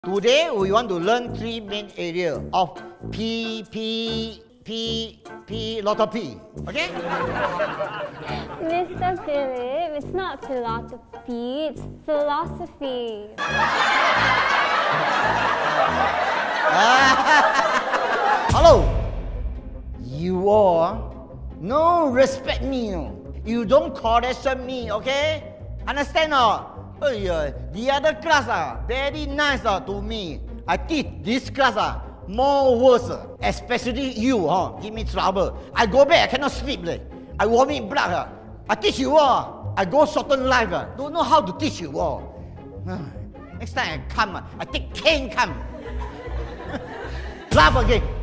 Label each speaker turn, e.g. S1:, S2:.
S1: Today we want to learn three main areas of letter P. Okay?
S2: Mr. Philip, it's not philosophy, it's philosophy.
S1: Hello. You all no respect me. You don't correction me, okay? Understand or? The other class very nice to me. I teach this class more worse. Especially you give me trouble. I go back, I cannot sleep. I vomit blood. I teach you all. I go shorten life. Don't know how to teach you all. Next time I come, I take cane come. Laugh again.